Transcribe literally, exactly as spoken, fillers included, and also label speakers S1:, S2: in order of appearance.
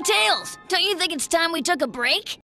S1: Tails, don't you think it's time we took a break?